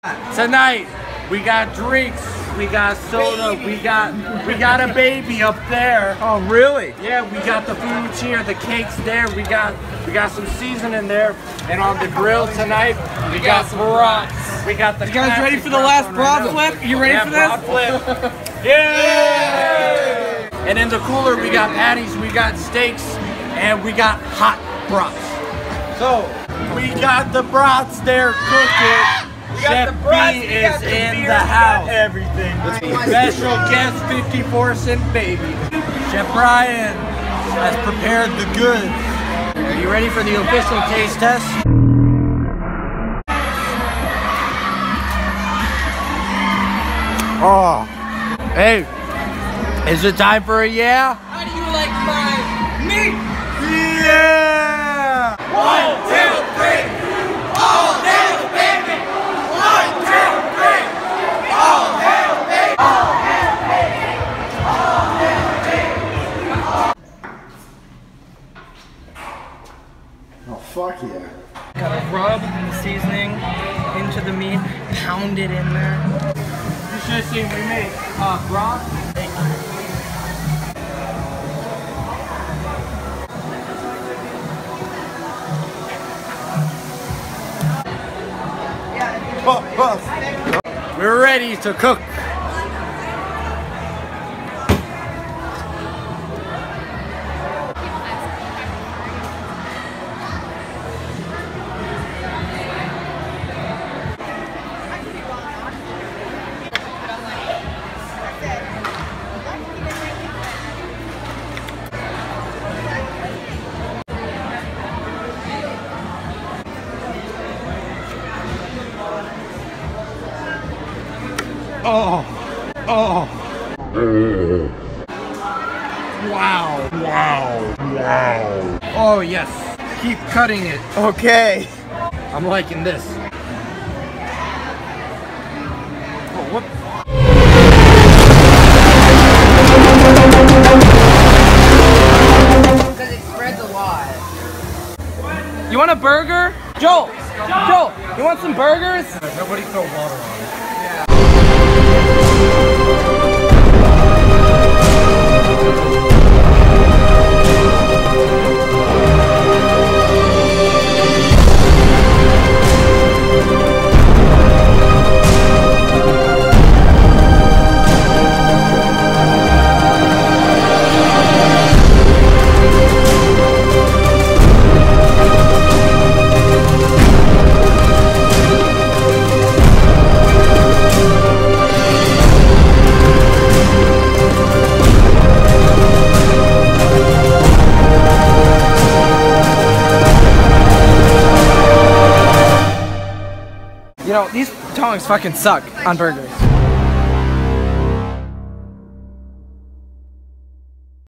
Tonight, we got drinks, we got soda, we got a baby up there. Oh, really? Yeah, we got the foods here, the cakes there, we got some seasoning there, and on the grill tonight, we got brats. We got the. You guys ready for the last brat flip? You ready for this? Brat flip. Yay! And in the cooler, we got patties, we got steaks, and we got hot brats. So, we got the brats there cooking. Chef B is in the house. Everything. Special guest 54 cent baby. Chef Brian has prepared the goods. Are you ready for the official taste test? Oh. Hey, is it time for a yeah? How do you like my meat? Yeah! 1, 2, 3. All hail the baby! 1, 2, 3. All hail the baby! All hail the baby! All hail the baby! Oh, fuck yeah. Gotta rub the seasoning into the meat, pound it in there. You should have seen we made broth. We're ready to cook. Oh, oh. Wow, wow, wow. Oh yes, keep cutting it. Okay. I'm liking this. Oh, whoop. Because it spreads a lot. You want a burger? Joel, you want some burgers? Nobody throw water on it. You know, these tongs fucking suck on burgers.